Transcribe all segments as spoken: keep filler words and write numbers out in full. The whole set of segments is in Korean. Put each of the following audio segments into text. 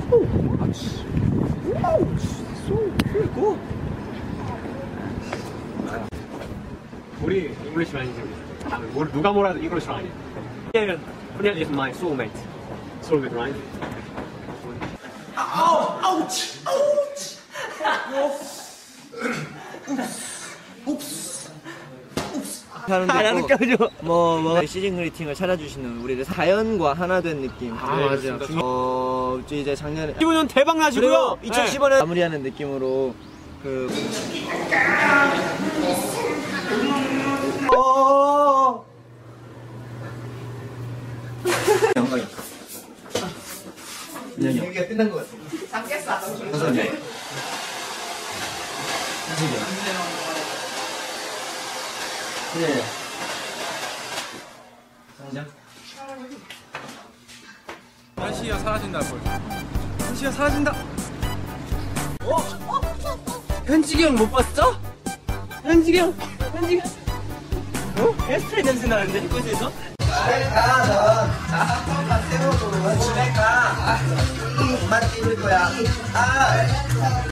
우리 잉글리시 아니지. 뭘 누가 뭐라도 잉글리시 아니야. Daniel is my soulmate. Soulmate, right? Oh, ouch! Ouch! Oops. Oops. 나는 껴줘. 뭐, 뭐 시즌 그리팅을 찾아주시는 우리를 자연과 하나 된 느낌. 아, 맞아. 어, 이제 작년에 이십오 년 대박 나시고요. 이천십오 년 마무리하는 느낌으로 그 어. 영광이. 얘기가 끝난 것 같아. 잠깼어. 선생님. 네. 상장. 한시야 사라진다 볼. 한시야 사라진다. 어? 현식이 형 못 봤어? 현식이 형, 현식이 형. 어? 에스프레 냄새 나는데 이곳에서? 집에 가, 넌. 한 번만 세워도 집에 가. 이만 찍을 거야. 아.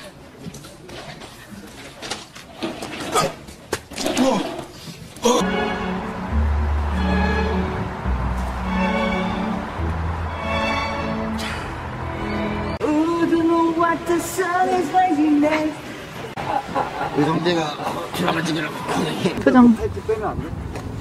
의정재가 드라마 찍으라고 표정 팔찌 빼면 안 돼?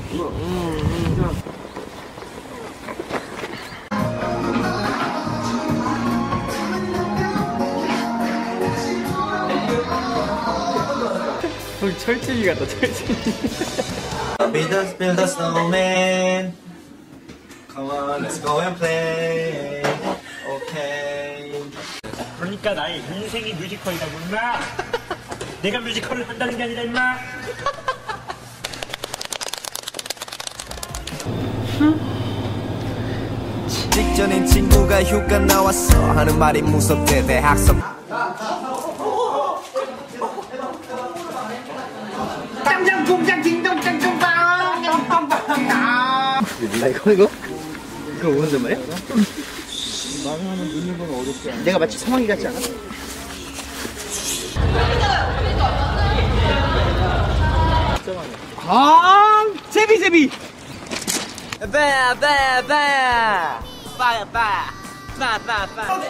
형 철칙이 같다 철칙이. Build a, build a snowman. Come on, let's go and play. Okay. 그러니까 나의 인생이 뮤지컬이라고 임마. 내가 뮤지컬을 한다는 게 아니라 임마. 직전인 친구가 휴가 나왔어 하는 말이 무섭대 대학생 짱짱 공장 딩동 짱짱빵 빵빵빵. 몰라 이거 이거? 이거 오는 말이야? 말하면 눈이 보면 어렵지 않아? 내가 마치 성황이 같지 않아? 아, 제비 제비. 빠빠빠 빠빠 빠빠빠.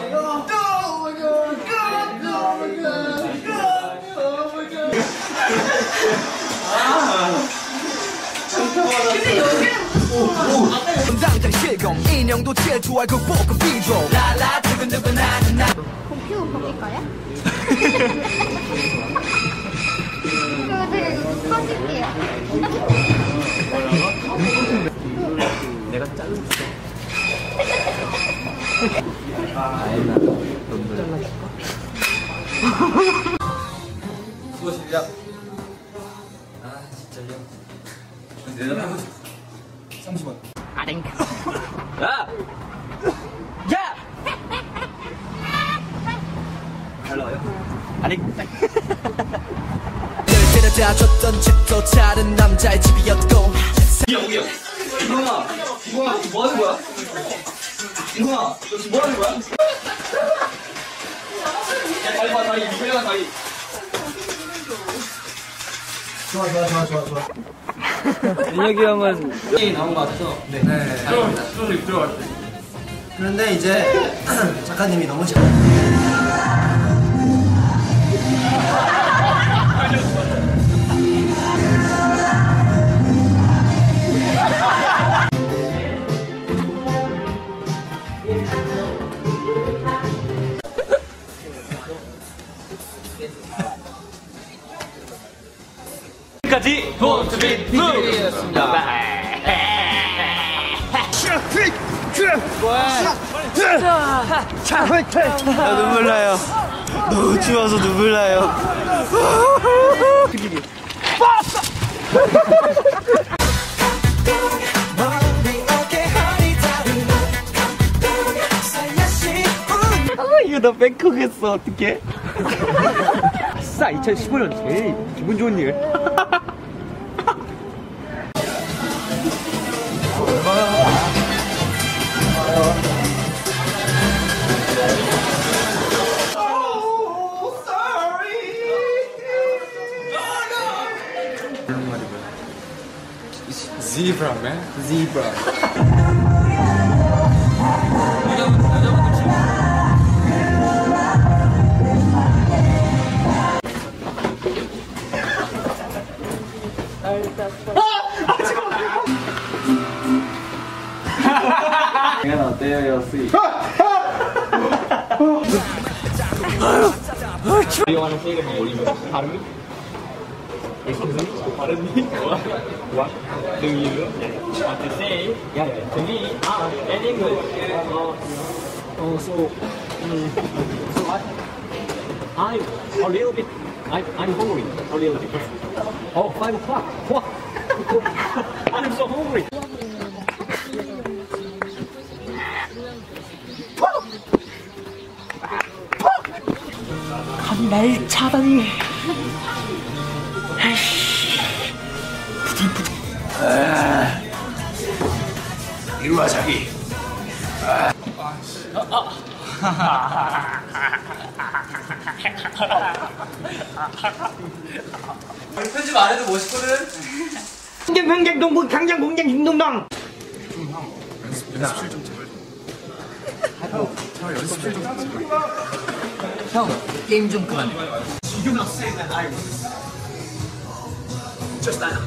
당장 실검 인형도 제일 좋아할 그 볶음 비조 라라 두근두근 나는 나 봄피우 먹을까요? 이거 되게 커질게요. 내가 잘라줄게. 아이나 넌 잘라줄까? 수고하십니다. 아 진짜요? 내가 삼십 원. 아랭. 야! 야! 잘 나와요? 아랭. 늘 데려다 줬던 집도 다른 남자의 집이었고 여기요. 이놈아, 이놈아, 뭐 하는 거야? 이놈아, 너 지금 뭐 하는 거야? 야, 다리 봐, 다리, 이거야, 다리. 좋아, 좋아, 좋아, 좋아, 좋아. 민혁이 형은 게임 나온 거 같아서 네, 네, 다행입니다. 그런데 이제 작가님이 너무 잘. 까지 돈투비 투였습니다. 나 눈물 나요. 너무 추워서 눈물 나요. 이거 나 뱅콕했어. 어떡해? 아싸 이천십오 년 제일 기분 좋은 일. Zebra, man. Zebra. 이건 어때요, 여수이? 이용하는 세계만 올리면 발음이? 발음이? What? Do you want to say? Yeah, yeah. To me, ah, in English. Uh, oh, so, um, so I, I'm a little bit, I, I'm hungry a little bit. Oh, five o'clock. What? I'm so hungry. 날 차다니. 이리 와, 자기. 편집 안 해도 멋있거든. 평경 평경 동북 당장 공장 딩동당. 연습실 좀 제발 좀. 형, 연습실 좀 제발. 형, 게임 좀 그만해. You not say that I was. Just that.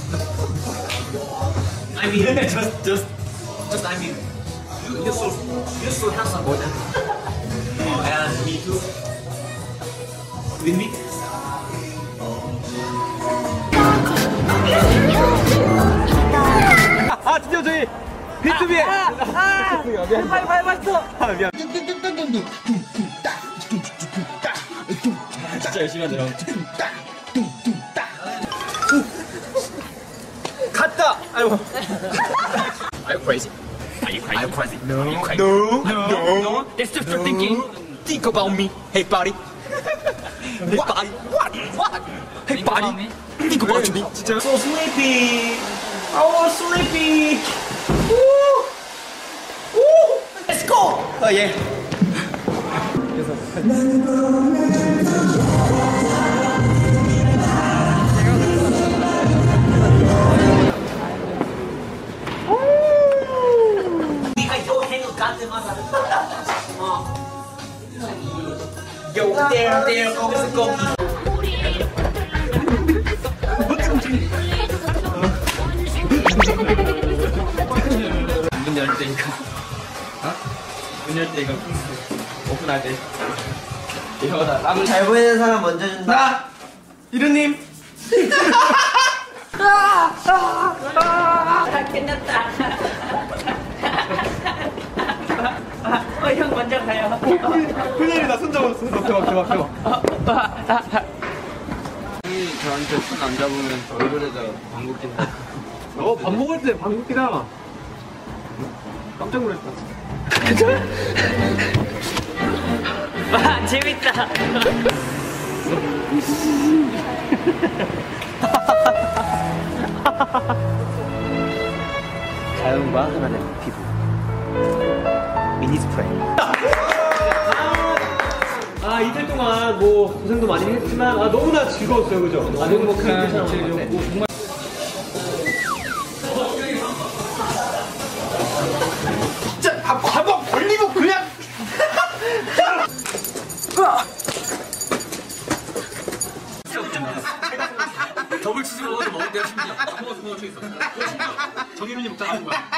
I mean, just, just, just. I mean, you, you're so, you're so handsome, boy. Oh, and me too. With me. 아, 드디어 저희 비투비에. 아, 아, 미안. 빨리, 빨리, 빨리. 아, 미안. 진짜 열심히 하네요. 갔다! 아이고. Are you crazy? Are you crazy? Are you crazy? No. Are you crazy? No. No. No. That's just your thinking. Think about me. Hey, buddy. Hey, buddy. What? What? Hey, buddy. Think about me. 진짜. So sleepy. Oh, sleepy. Woo. Woo. Let's go. 아, 예. Yo, there, there, let's go. 문 열 때니까. 어? 문 열 때니까 오픈할 때. 이거다. 남 잘 보이는 사람 먼저 준다. 나 이르님. 어, 형 먼저 가요. 큰일이 나 손 잡았어. 대박, 대박, 대박. 형이 저한테 손 안 잡으면 얼굴에다 방구 낀다. 어, 밥 먹을 때 방귀 끼다. 깜짝 놀랐다. 와, 재밌다. 자연과 하나의 피부. 미니 스프레이. 아, 이틀 동안 뭐 고생도 많이 했지만 아, 너무나 즐거웠어요, 그죠? 아, 행복한 이틀이었고 정말. 진짜 한번 걸리고 그냥. 더블 치즈버거도 먹을 때가 심지어 안 먹어서 먹을 수 있어. 정혜민이 먹다 나온 거야.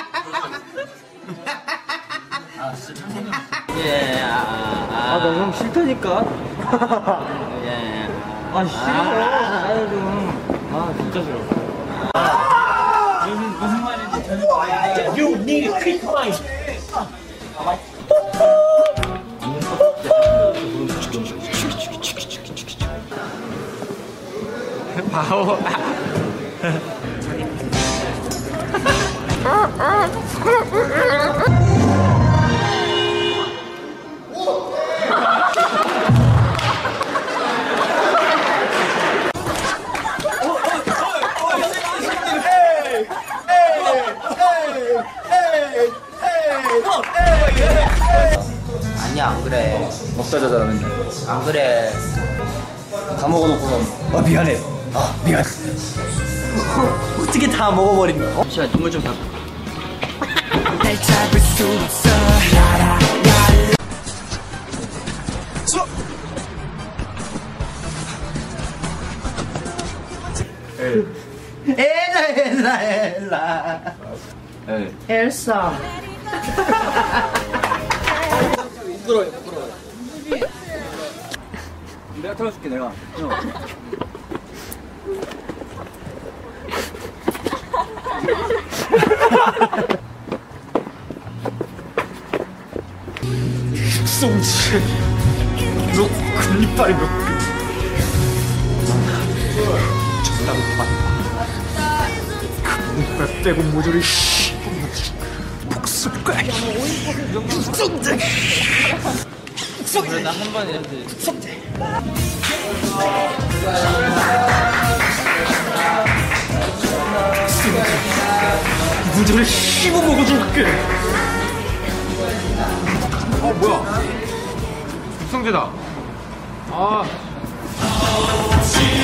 아, 진짜 천생님. 예, 아, 아, 나 형 싫다니까. 예. 아, 싫어. 아, 좀. 아, 진짜 싫어. 무슨, 무슨 말인지 전혀 알겠는데. You need a quick mind. 바오. 아니야, 안 그래. 먹다 자잖아, 맨날. 안 그래. 다 먹어놓고선. 아, 미안해. 아, 미안. 어떻게 다 먹어버린 거야? 어? 자, 눈물 좀 닦아. 날 잡을 수 없어. 엘라 엘라 엘라 엘사. 부끄러워요 부끄러워요. 내가 태워줄게 내가. 형. 송지 너 금리빨이 몇 적당히 봤다. 그 문빨 빼고 모조리 복술과 국성제 국성제 나한 번에 해야지. 국성제 모조리 씹어 먹어줄게. 어 뭐야? 육성재다. 아.